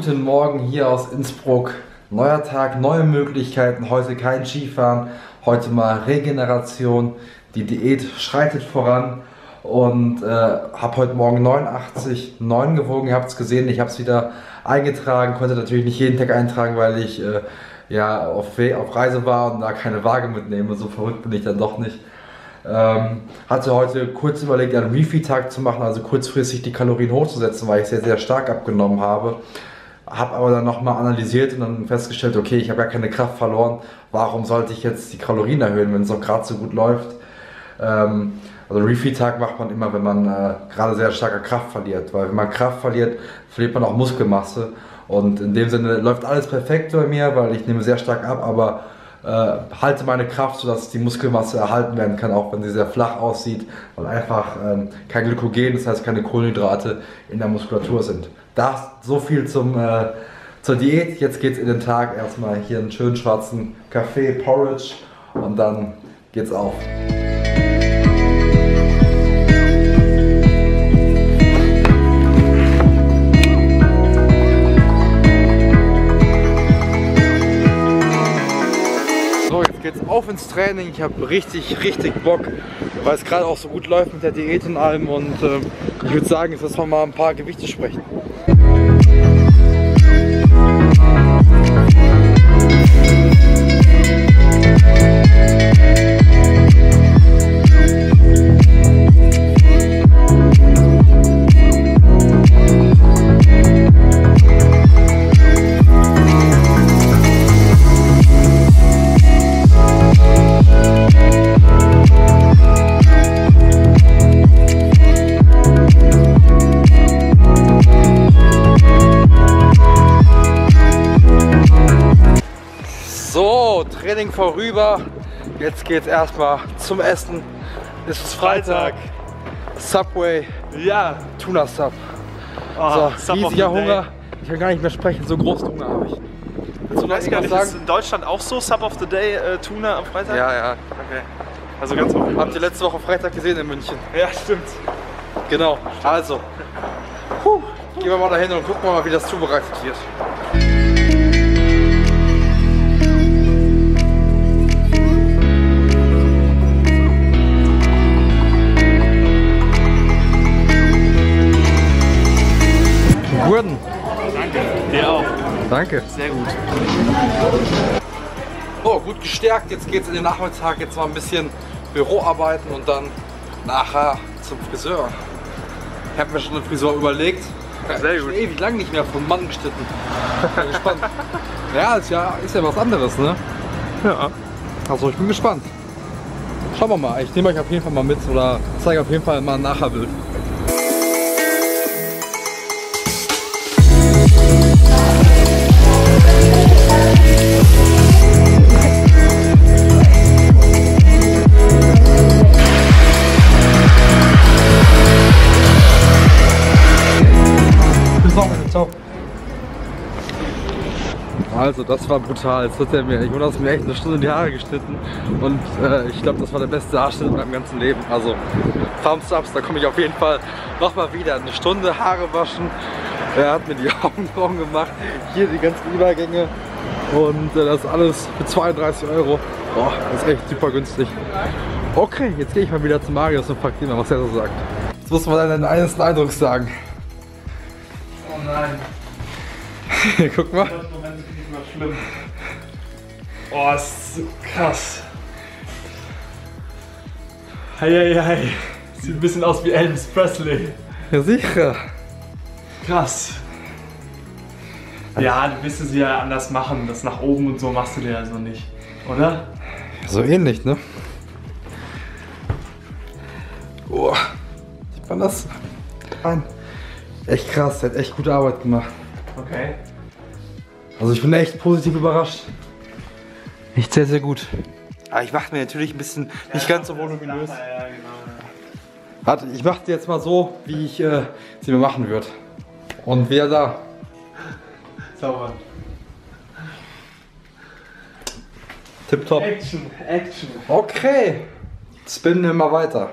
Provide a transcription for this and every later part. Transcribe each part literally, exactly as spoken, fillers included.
Guten Morgen hier aus Innsbruck. Neuer Tag, neue Möglichkeiten. Heute kein Skifahren, heute mal Regeneration. Die Diät schreitet voran und äh, habe heute Morgen neunundachtzig Komma neun gewogen. Ihr habt es gesehen, ich habe es wieder eingetragen. Konnte natürlich nicht jeden Tag eintragen, weil ich äh, ja, auf, auf Reise war und da keine Waage mitnehme. So verrückt bin ich dann doch nicht. Ähm, hatte heute kurz überlegt, einen Refeed-Tag zu machen, also kurzfristig die Kalorien hochzusetzen, weil ich sehr, sehr stark abgenommen habe. Habe aber dann nochmal analysiert und dann festgestellt, okay, ich habe gar keine Kraft verloren. Warum sollte ich jetzt die Kalorien erhöhen, wenn es doch gerade so gut läuft? Ähm, also Refeed-Tag macht man immer, wenn man äh, gerade sehr starke Kraft verliert, weil wenn man Kraft verliert, verliert man auch Muskelmasse. Und in dem Sinne läuft alles perfekt bei mir, weil ich nehme sehr stark ab, aber äh, halte meine Kraft, sodass die Muskelmasse erhalten werden kann, auch wenn sie sehr flach aussieht, weil einfach ähm, kein Glykogen, das heißt keine Kohlenhydrate in der Muskulatur sind. Das so viel zum, äh, zur Diät. Jetzt geht's in den Tag. Erstmal hier einen schönen schwarzen Kaffee, Porridge und dann geht's auf. Jetzt auf ins Training, ich habe richtig, richtig Bock, weil es gerade auch so gut läuft mit der Diät und allem und äh, ich würde sagen, jetzt lassen wir mal ein paar Gewichte sprechen. So, Training vorüber. Jetzt geht's erstmal zum Essen. Es ist Freitag. Subway. Ja. Tuna Sub. Oh, so, riesiger Hunger. Ich kann gar nicht mehr sprechen, so großen Hunger habe ich. Willst du weiß gar nicht, sagen? Ist in Deutschland auch so Sub of the Day äh, Tuna am Freitag? Ja, ja. Okay. Also ganz offen. Habt ihr letzte Woche Freitag gesehen in München? Ja, stimmt. Genau. Also, puh, gehen wir mal dahin und gucken wir mal, wie das zubereitet wird. Guten. Danke. Dir auch. Danke. Sehr gut. So, gut gestärkt. Jetzt geht es in den Nachmittag. Jetzt mal ein bisschen Büroarbeiten und dann nachher zum Friseur. Ich habe mir schon eine Frisur überlegt. Sehr ich gut. bin ewig lang nicht mehr von Mann geschnitten. Bin gespannt. Ja, ist ja, ist ja was anderes, ne? Ja. Also ich bin gespannt. Schauen wir mal. Ich nehme euch auf jeden Fall mal mit oder zeige auf jeden Fall mal ein Nachherbild. Also das war brutal, das hat er mir, ich wurde aus mir echt eine Stunde in die Haare geschnitten und äh, ich glaube, das war der beste Haarschnitt in meinem ganzen Leben. Also Thumbs ups, da komme ich auf jeden Fall nochmal wieder. Eine Stunde Haare waschen, er hat mir die Augenbrauen gemacht, hier die ganzen Übergänge und äh, das alles für zweiunddreißig Euro. Boah, das ist echt super günstig. Okay, jetzt gehe ich mal wieder zu Marius und frage ihn mal, was er so sagt. Jetzt muss man deinen einzelnen Eindruck sagen. Oh nein. Guck mal. Schlimm. Oh, das ist so krass. Heieiei. Sieht ein bisschen aus wie Elvis Presley. Ja, sicher. Krass. Ja, du wirst es ja anders machen. Das nach oben und so machst du dir ja so nicht, oder? So ähnlich, ne? Oh, sieht man das? Nein. Echt krass, der hat echt gute Arbeit gemacht. Okay. Also ich bin echt positiv überrascht. Echt sehr, sehr gut. Aber ich mache mir natürlich ein bisschen nicht ja, ganz so voluminös. Ja, ja, genau. Warte, ich mache jetzt mal so, wie ich äh, sie mir machen würde. Und wer da? Sauber. Tipptopp. Action, Action. Okay. Spinnen wir mal weiter.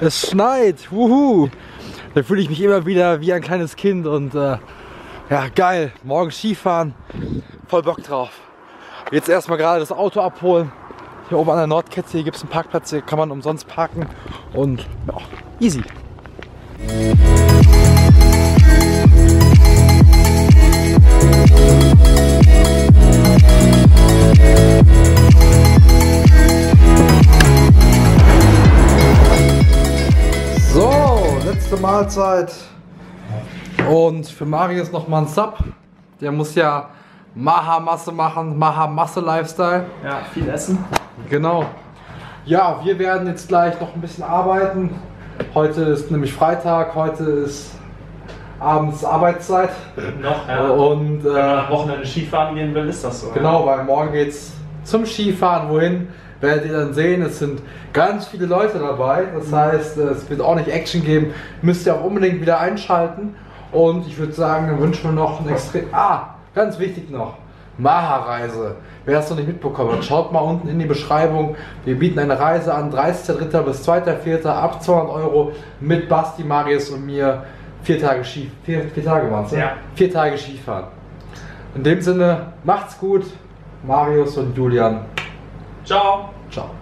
Es schneit, wuhu! Da fühle ich mich immer wieder wie ein kleines Kind und äh, ja, geil. Morgen Skifahren, voll Bock drauf. Jetzt erstmal gerade das Auto abholen. Hier oben an der Nordkette, hier gibt es einen Parkplatz, hier kann man umsonst parken und ja, easy. So, letzte Mahlzeit. Und für Marius noch mal ein Sub. Der muss ja Maha-Masse machen, Maha-Masse-Lifestyle. Ja, viel essen. Genau. Ja, wir werden jetzt gleich noch ein bisschen arbeiten. Heute ist nämlich Freitag, heute ist abends Arbeitszeit. Noch, ja. Und Wenn man am äh, Wochenende Skifahren gehen will, ist das so. genau, weil morgen geht's zum Skifahren. Wohin? Werdet ihr dann sehen, es sind ganz viele Leute dabei. Das heißt, es wird auch nicht Action geben. Müsst ihr auch unbedingt wieder einschalten. Und ich würde sagen, dann wünschen wir noch ein extrem. Ah, ganz wichtig noch. Maha-Reise. Wer das noch nicht mitbekommen hat, schaut mal unten in die Beschreibung. Wir bieten eine Reise an, dreißigster dritter bis zweiter vierter ab zweihundert Euro mit Basti, Marius und mir. Vier Tage Ski. Vier, vier Tage waren es, ne? Ja. Vier Tage Skifahren. In dem Sinne, macht's gut. Marius und Julian. Ciao. Ciao.